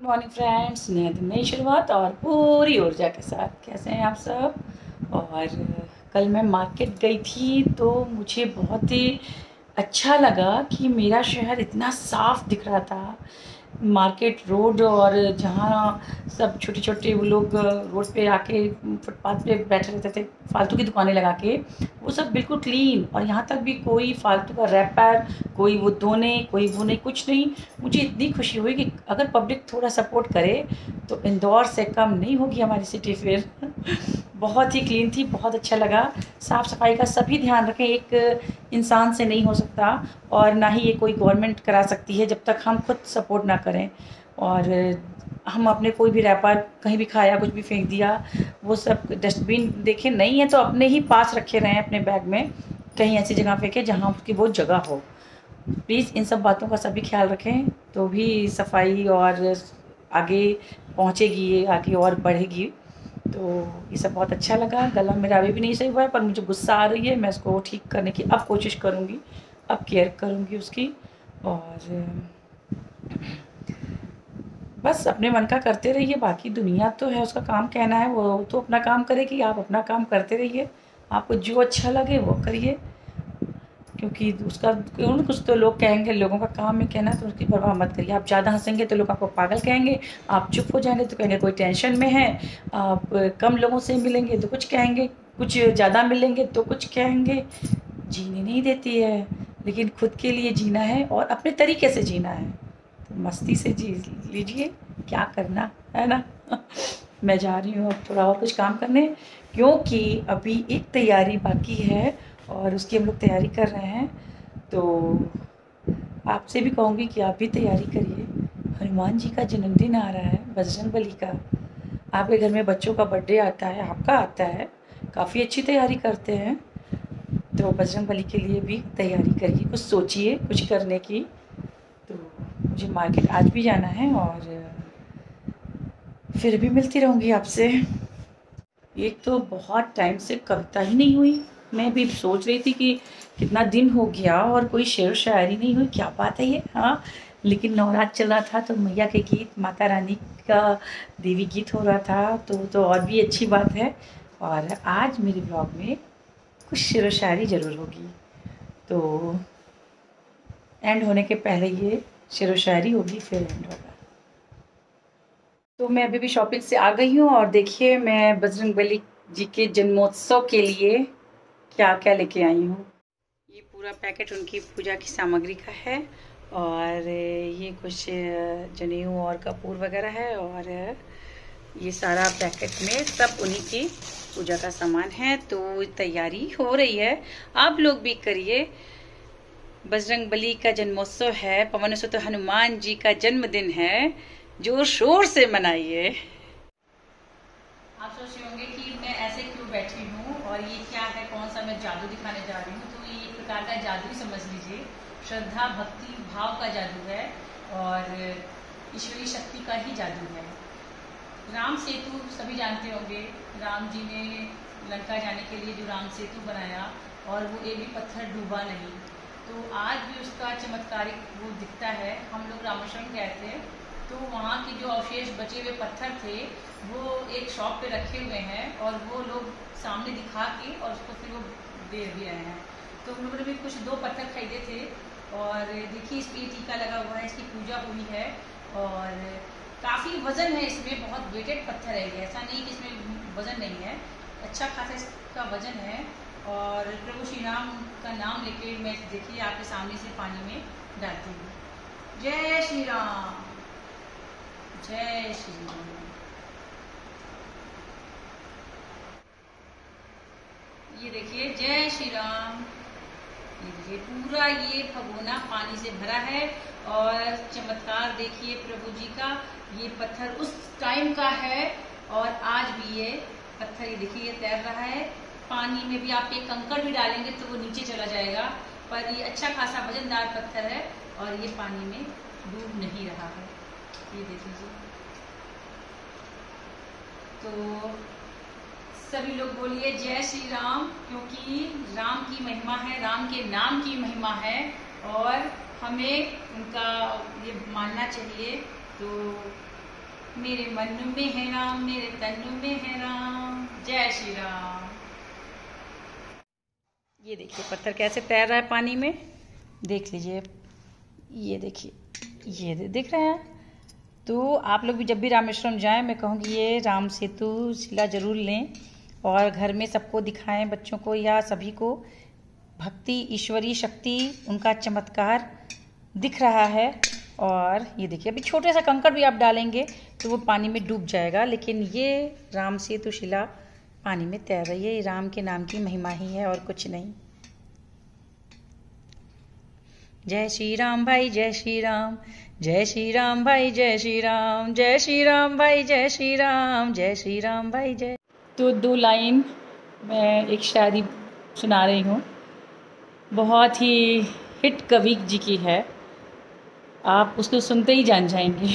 Morning friends, नए दिन नई शुरुआत और पूरी ऊर्जा के साथ कैसे हैं आप सब। और कल मैं मार्केट गई थी तो मुझे बहुत ही अच्छा लगा कि मेरा शहर इतना साफ दिख रहा था। मार्केट रोड और जहाँ सब छोटे छोटे वो लोग रोड पे आके फुटपाथ पे बैठे रहते थे फालतू की दुकानें लगा के, वो सब बिल्कुल क्लीन। और यहाँ तक भी कोई फालतू का रैपर, कोई वो धोने कोई वो नहीं, कुछ नहीं। मुझे इतनी खुशी हुई कि अगर पब्लिक थोड़ा सपोर्ट करे तो इंदौर से कम नहीं होगी हमारी सिटी फिर। बहुत ही क्लीन थी, बहुत अच्छा लगा। साफ़ सफाई का सभी ध्यान रखें, एक इंसान से नहीं हो सकता और ना ही ये कोई गवर्नमेंट करा सकती है जब तक हम खुद सपोर्ट ना करें। और हम अपने कोई भी रैपर कहीं भी खाया, कुछ भी फेंक दिया, वो सब डस्टबिन देखें नहीं है तो अपने ही पास रखे रहें अपने बैग में, कहीं ऐसी जगह फेंकें जहाँ उसकी वो जगह हो। प्लीज़ इन सब बातों का सभी ख्याल रखें तो भी सफाई और आगे पहुँचेगी, ये आगे और बढ़ेगी। तो ये सब बहुत अच्छा लगा। गला मेरा अभी भी नहीं सही हुआ है पर मुझे गुस्सा आ रही है, मैं इसको ठीक करने की अब कोशिश करूँगी, अब केयर करूँगी उसकी। और बस अपने मन का करते रहिए, बाकी दुनिया तो है, उसका काम कहना है, वो तो अपना काम करेगी, आप अपना काम करते रहिए। आपको जो अच्छा लगे वो करिए, क्योंकि उसका क्यों कुछ तो लोग कहेंगे, लोगों का काम है कहना, तो उसकी परवाह मत करिए। आप ज़्यादा हंसेंगे तो लोग आपको पागल कहेंगे, आप चुप हो जाएंगे तो कहेंगे कोई टेंशन में है, आप कम लोगों से मिलेंगे तो कुछ कहेंगे, कुछ ज़्यादा मिलेंगे तो कुछ कहेंगे। जीने नहीं देती है, लेकिन खुद के लिए जीना है और अपने तरीके से जीना है, तो मस्ती से जी लीजिए, क्या करना है ना। मैं जा रही हूँ अब थोड़ा और कुछ काम करने, क्योंकि अभी एक तैयारी बाकी है और उसकी हम लोग तैयारी कर रहे हैं। तो आपसे भी कहूँगी कि आप भी तैयारी करिए। हनुमान जी का जन्मदिन आ रहा है, बजरंगबली का। आपके घर में बच्चों का बर्थडे आता है, आपका आता है, काफ़ी अच्छी तैयारी करते हैं, तो बजरंगबली के लिए भी तैयारी करिए, कुछ सोचिए कुछ करने की। तो मुझे मार्केट आज भी जाना है और फिर भी मिलती रहूँगी आपसे। एक तो बहुत टाइम से कविता ही नहीं हुई, मैं भी सोच रही थी कि कितना दिन हो गया और कोई शेर शायरी नहीं हुई, क्या बात है ये। हाँ, लेकिन नवरात्र चल रहा था तो मैया के गीत, माता रानी का देवी गीत हो रहा था, तो और भी अच्छी बात है। और आज मेरे ब्लॉग में कुछ शेर शायरी ज़रूर होगी, तो एंड होने के पहले ये शेर शायरी होगी, फिर एंड होगा। तो मैं अभी भी शॉपिंग से आ गई हूँ और देखिए मैं बजरंगबली जी के जन्मोत्सव के लिए क्या क्या लेके आई हूँ। ये पूरा पैकेट उनकी पूजा की सामग्री का है और ये कुछ जनेऊ और कपूर वगैरह है, और ये सारा पैकेट में सब उन्हीं की पूजा का सामान है। तो तैयारी हो रही है, आप लोग भी करिए। बजरंगबली का जन्मोत्सव है, पवन सुत हनुमान जी का जन्मदिन है, जोर शोर से मनाइए। आप सोच रहे होंगे कि मैं ऐसे क्यों बैठी हूँ और ये क्या है, कौन सा मैं जादू दिखाने जा रही हूँ। तो ये एक प्रकार का जादू ही समझ लीजिए, श्रद्धा भक्ति भाव का जादू है और ईश्वरीय शक्ति का ही जादू है। राम सेतु सभी जानते होंगे, राम जी ने लंका जाने के लिए जो राम सेतु बनाया और वो एक भी पत्थर डूबा नहीं, तो आज भी उसका चमत्कारिक वो दिखता है। हम लोग रामेश्वरम गए थे तो वहाँ के जो अवशेष बचे हुए पत्थर थे वो एक शॉप पे रखे हुए हैं और वो लोग सामने दिखा के और उसको फिर वो दे भी रहे हैं। तो हम लोगों ने भी कुछ 2 पत्थर खरीदे थे और देखिए इस पर टीका लगा हुआ है, इसकी पूजा हुई है और काफ़ी वजन है इसमें, बहुत वेटेड पत्थर है ये, ऐसा नहीं कि इसमें वजन नहीं है, अच्छा खासा इसका वजन है। और प्रभु श्री राम का नाम लेके मैं देखिए आपके सामने से पानी में डालती हूँ। जय श्री राम, जय श्री राम। ये देखिए जय श्री राम, ये देखिए पूरा ये भगोना पानी से भरा है और चमत्कार देखिए प्रभु जी का। ये पत्थर उस टाइम का है और आज भी ये पत्थर ये देखिए ये तैर रहा है पानी में भी। आप एक कंकड़ भी डालेंगे तो वो नीचे चला जाएगा, पर ये अच्छा खासा वजनदार पत्थर है और ये पानी में डूब नहीं रहा है, ये देख लीजिए। तो सभी लोग बोलिए जय श्री राम, क्योंकि राम की महिमा है, राम के नाम की महिमा है और हमें उनका ये मानना चाहिए। तो मेरे मन में है राम, मेरे तन में है राम। जय श्री राम। ये देखिए पत्थर कैसे तैर रहा है पानी में, देख लीजिए। ये देखिए, ये दिख रहा है। तो आप लोग भी जब भी रामेश्वरम जाएं, मैं कहूँगी ये राम सेतु शिला जरूर लें और घर में सबको दिखाएं, बच्चों को या सभी को। भक्ति, ईश्वरीय शक्ति, उनका चमत्कार दिख रहा है। और ये देखिए, अभी छोटे सा कंकड़ भी आप डालेंगे तो वो पानी में डूब जाएगा, लेकिन ये राम सेतु शिला पानी में तैर रही है। ये राम के नाम की महिमा ही है और कुछ नहीं। जय श्री राम भाई, जय श्री राम, जय श्री राम भाई, जय श्री राम, जय श्री राम भाई, जय श्री राम, जय श्री राम भाई, जय। तो 2 लाइन मैं एक शायरी सुना रही हूँ, बहुत ही हिट कवि जी की है, आप उसको सुनते ही जान जाएंगे।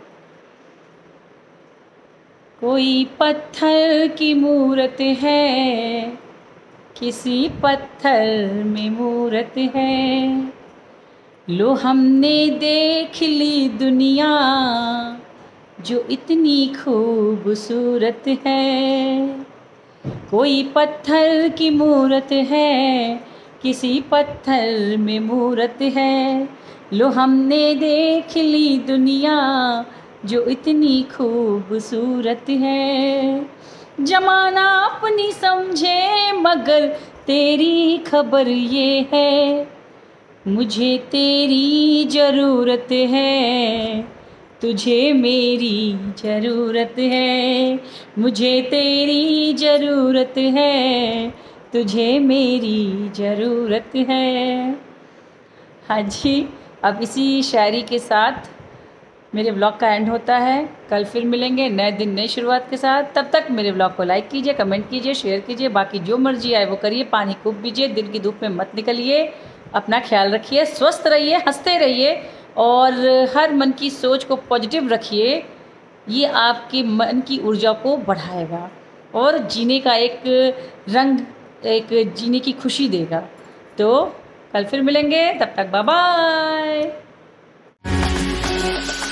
कोई पत्थर की मूरत है, किसी पत्थर में मूरत है, लो हमने देख ली दुनिया जो इतनी खूबसूरत है। कोई पत्थर की मूरत है, किसी पत्थर में मूरत है, लो हमने देख ली दुनिया जो इतनी खूबसूरत है। जमाना अपनी समझे मगर तेरी खबर ये है, मुझे तेरी ज़रूरत है, तुझे मेरी ज़रूरत है, मुझे तेरी ज़रूरत है, तुझे मेरी ज़रूरत है। हाँ जी, अब इसी शायरी के साथ मेरे ब्लॉग का एंड होता है। कल फिर मिलेंगे नए दिन नई शुरुआत के साथ। तब तक मेरे ब्लॉग को लाइक कीजिए, कमेंट कीजिए, शेयर कीजिए, बाकी जो मर्जी आए वो करिए। पानी खूब पीजिए, दिन की धूप में मत निकलिए, अपना ख्याल रखिए, स्वस्थ रहिए, हंसते रहिए और हर मन की सोच को पॉजिटिव रखिए। ये आपके मन की ऊर्जा को बढ़ाएगा और जीने का एक रंग, एक जीने की खुशी देगा। तो कल फिर मिलेंगे, तब तक बाय बाय।